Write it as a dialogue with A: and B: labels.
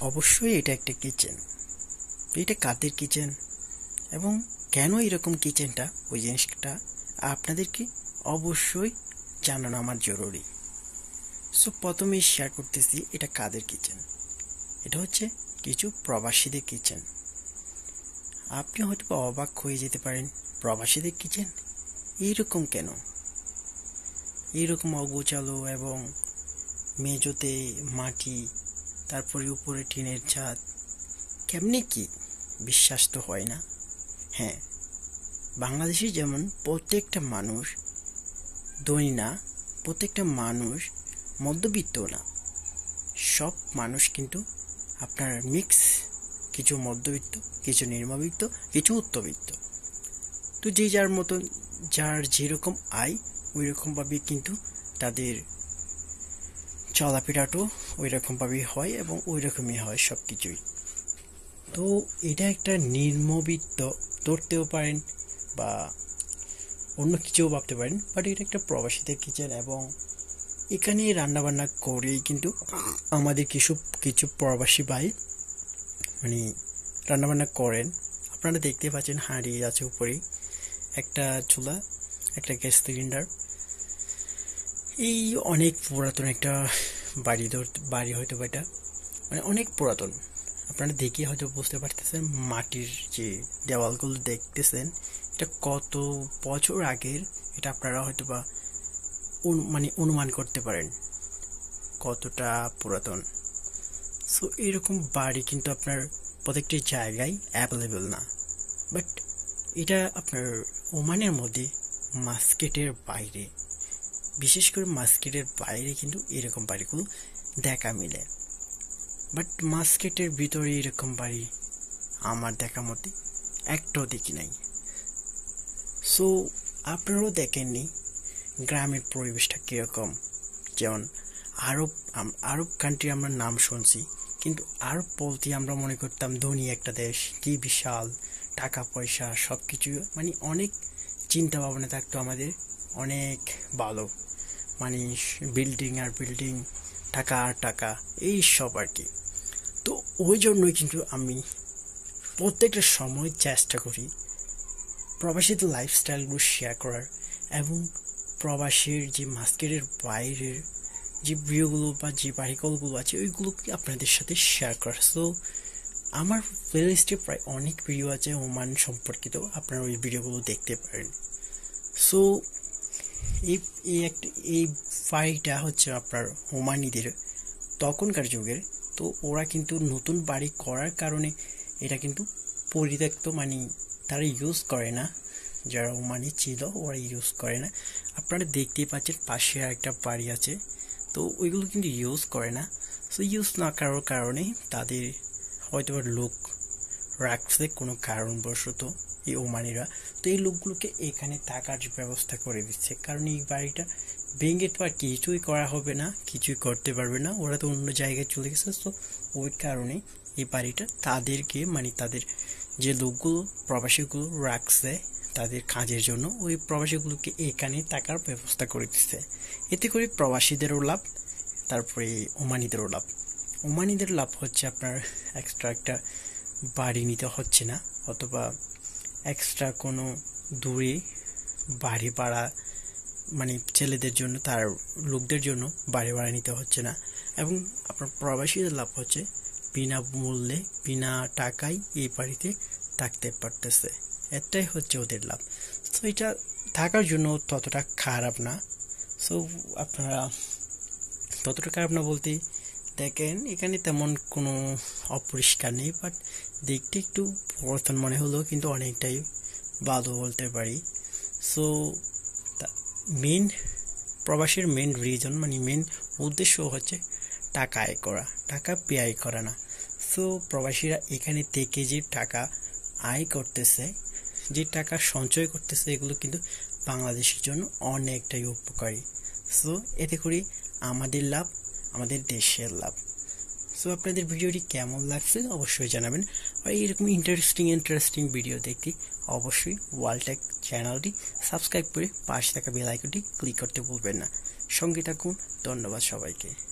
A: অবশ্যই এটা একটা কিচেন। এটা কাদের কিচেন এবং কেন এরকম কিচেনটা, ওই জিনিসটা আপনাদেরকে অবশ্যই জানানো আমার জরুরি। সো প্রথমেই শেয়ার করতেছি এটা কাদের কিচেন। এটা হচ্ছে কিছু প্রবাসীদের কিচেন। আপনি হয়তো অবাক হয়ে যেতে পারেন, প্রবাসীদের কিচেন এইরকম কেন, এইরকম অগোছালো এবং মেঝোতে মাটি, তারপরে উপরে টিনের ছাদ, কেমনি কি? বিশ্বাস তো হয় না। হ্যাঁ, বাংলাদেশে যেমন প্রত্যেকটা মানুষ ধনী না, প্রত্যেকটা মানুষ মধ্যবিত্ত না, সব মানুষ কিন্তু আপনার মিক্স, কিছু মধ্যবিত্ত, কিছু নিম্নবিত্ত, কিছু উচ্চবিত্ত। তো যে যার মতো, যার যেরকম আয় ওই রকমভাবে কিন্তু তাদের চলাফেরাটাও ওই রকমভাবেই হয় এবং ওই রকমই হয় সব কিছুই। তো এটা একটা নিম্নবিত্ত ধরতেও পারেন বা অন্য কিছুও ভাবতে পারেন, বাট এটা একটা প্রবাসীদের কিচেন এবং এখানে রান্নাবান্না করেই কিন্তু আমাদের কিছু কিছু প্রবাসী ভাই মানে রান্নাবান্না করেন। আপনারা দেখতে পাচ্ছেন হাঁড়ি আছে উপরেই, একটা চুলা, একটা গ্যাস সিলিন্ডার। এই অনেক পুরাতন একটা বাড়ি হয়তো বা এটা মানে অনেক পুরাতন। আপনারা দেখে হয়তো বুঝতে পারতেছেন, মাটির যে দেওয়ালগুলো দেখতেছেন এটা কত বছর আগের, এটা আপনারা হয়তো বা অনুমান করতে পারেন কতটা পুরাতন। সো এরকম বাড়ি কিন্তু আপনার প্রত্যেকটি জায়গায় অ্যাভেলেবেল না, বাট এটা আপনার ওমানের মধ্যে মাস্কেটের বাইরে, বিশেষ করে মাস্কেটের বাইরে কিন্তু এরকম বাড়িগুলো দেখা মিলে। বাট মাস্কেটের ভিতরে এরকম বাড়ি আমার দেখা মতে একটাও দেখি নাই। সো আপনারাও দেখেননি গ্রামের পরিবেশটা কীরকম। যেমন আরব আরব কান্ট্রি আমরা নাম শুনছি, কিন্তু আরব বলতে আমরা মনে করতাম ধনী একটা দেশ, কি বিশাল টাকা পয়সা সব কিছু, মানে অনেক চিন্তা ভাবনা থাকতো আমাদের, অনেক ভালো, মানে বিল্ডিং আর বিল্ডিং, টাকা আর টাকা, এই সব আর কি। তো ওই জন্যই কিন্তু আমি প্রত্যেকটা সময় চেষ্টা করি প্রবাসীদের লাইফস্টাইলগুলো শেয়ার করার এবং প্রবাসীর যে মাস্কেটের বাইরের যে ভিউগুলো বা যে বাড়িগুলো আছে ওইগুলোকে আপনাদের সাথে শেয়ার করার। সো আমার প্লেলিস্টে প্রায় অনেক ভিডিও আছে ওমান সম্পর্কিত, আপনারা ওই ভিডিওগুলো দেখতে পারেন। সো এই বাড়িটা হচ্ছে আপনার ওমানিদের তখনকার যুগের। তো ওরা কিন্তু নতুন বাড়ি করার কারণে এটা কিন্তু পরিত্যক্ত, মানে তারা ইউজ করে না, যারা ওমানি ছিল ওরা ইউজ করে না। আপনারা দেখতেই পাচ্ছেন পাশে আরেকটা বাড়ি আছে, তো ওইগুলো কিন্তু ইউজ করে না। সো ইউজ না করার কারণে তাদের হয়তো লোক রাখছে কোনো কারণবশত এই ওমানিরা, তো এই লোকগুলোকে এখানে থাকার ব্যবস্থা করে দিচ্ছে। কারণ এই বাড়িটা ভেঙে তো আর কিছুই করা হবে না, কিছুই করতে পারবে না, ওরা তো অন্য জায়গায় চলে গেছে। তো ওই কারণে এই বাড়িটা তাদেরকে, মানে তাদের যে লোকগুলো প্রবাসীগুলো রাখছে তাদের কাজের জন্য, ওই প্রবাসীগুলোকে এখানে থাকার ব্যবস্থা করে দিচ্ছে। এতে করে প্রবাসীদেরও লাভ, তারপরে ওমানিদেরও লাভ। ওমানিদের লাভ হচ্ছে আপনার এক্সট্রা একটা বাড়ি নিতে হচ্ছে না, অথবা এক্সট্রা কোনো দূরে বাড়ি ভাড়া, মানে ছেলেদের জন্য, তার লোকদের জন্য বাড়ি ভাড়া নিতে হচ্ছে না। এবং আপনার প্রবাসীদের লাভ হচ্ছে বিনা মূল্যে, বিনা টাকায় এই বাড়িতে থাকতে পারতেছে, এটাই হচ্ছে ওদের লাভ। সো এটা থাকার জন্য ততটা খারাপ না। সো আপনারা ততটা খারাপ না বলতে দেখেন এখানে তেমন কোনো অপরিষ্কার নেই, বাট দেখতে একটু পরিবর্তন মনে হলো, কিন্তু অনেকটাই ভালো বলতে পারি। সো মেন প্রবাসের মেন রিজন, মানে মেন উদ্দেশ্য হচ্ছে টাকা আয় করা, টাকা ব্যয় করা না। সো প্রবাসীরা এখানে থেকে যে টাকা আয় করতেছে, যে টাকা সঞ্চয় করতেছে, এগুলো কিন্তু বাংলাদেশের জন্য অনেকটাই উপকারী। সো এতে করে আমাদের লাভ, আমাদের দেশের লাভ। সো আপনাদের ভিডিওটি কেমন লাগছে অবশ্যই জানাবেন। আর এইরকম ইন্টারেস্টিং ভিডিও দেখতে অবশ্যই ওয়ালটেক চ্যানেলটি সাবস্ক্রাইব করে পাশে থাকা বেল আইকনটি ক্লিক করতে ভুলবেন না। সঙ্গে থাকুন। ধন্যবাদ সবাইকে।